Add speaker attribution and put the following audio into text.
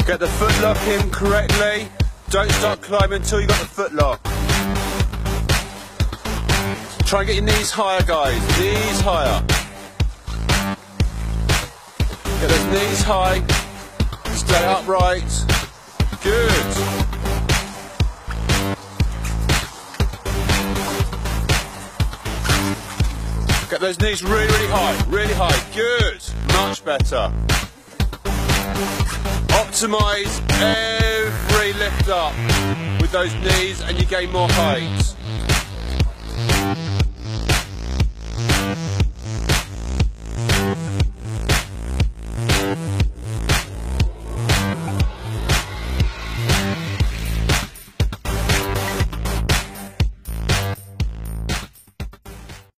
Speaker 1: Get the foot lock in correctly. Don't start climbing until you've got the foot lock. Try and get your knees higher, guys. Knees higher. Get those knees high. Stay upright. Good. Get those knees really, really high. Really high. Good. Much better. Optimise every lift up with those knees and you gain more height.